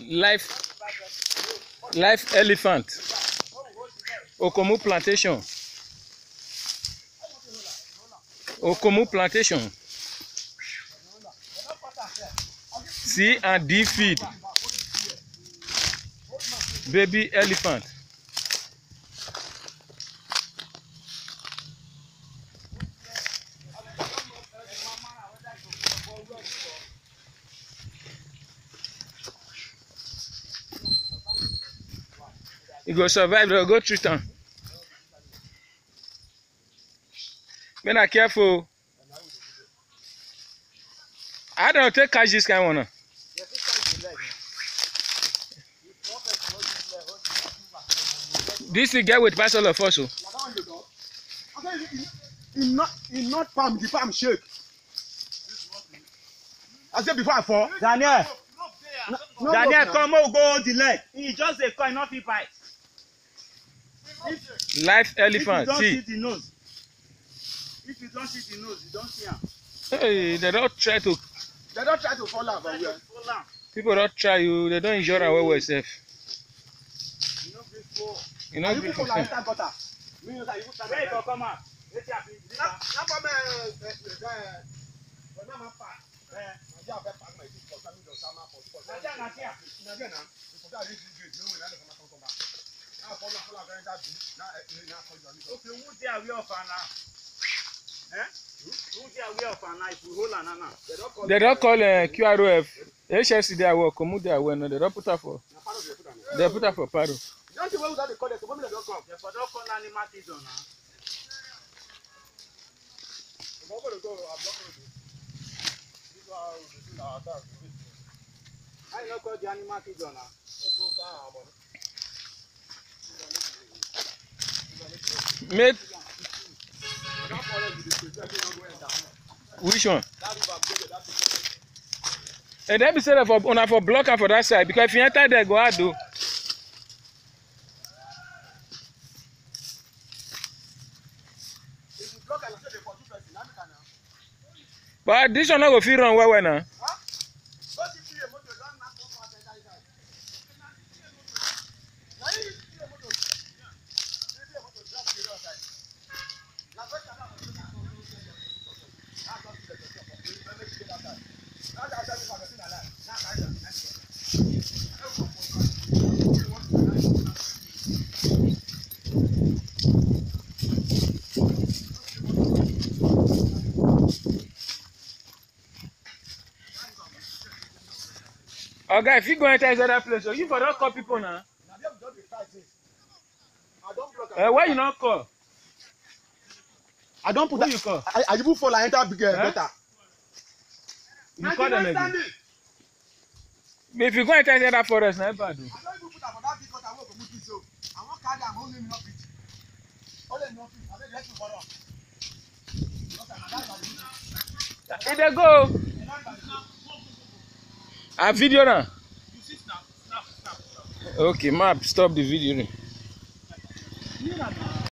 life elephant. Okomu plantation. Okomu plantation. C and D feed. Baby elephant. You go survive, they'll go treat them. Men are careful. I don't take catch this kind of one. This thing get with pass all of us. In not palm, the palm shake. I said before I fall. Daniel. No, Daniel, come on, go the leg. He just a coin, not fit bite. Life elephant. If you don't See. see the nose. If you don't see the nose, you don't see him. Hey, they don't try to. They don't try to fall out, but we are. People don't try you. They don't enjoy our way safe. You know, You people like that gutter. Wait for come out. Let's have it. Okay, who's there away of her now? Eh? Who's there away of her now? If we hold her now. they don't call QROF. HSC they work. Come they are no. They don't put her for. They put her for paro. Don't you know that they call it? The moment they don't come. They don't call animal kids on now. I don't call the animal kids on now. Mate. Which one? And then be said for blocker for that side because if you enter there, go out do. But this one not go fit run well now. Okay, if you go enter other place, so you for don't call people now. Why you not call? I don't put Who that. you call? I even fall and enter big better. You call them again. If you go enter other forest, na bad. I don't even put that for that big gutter. I want to move it so. I want carry am only enough it. Only enough it. I let you borrow. Here they go. A video now. Okay, map, stop the video.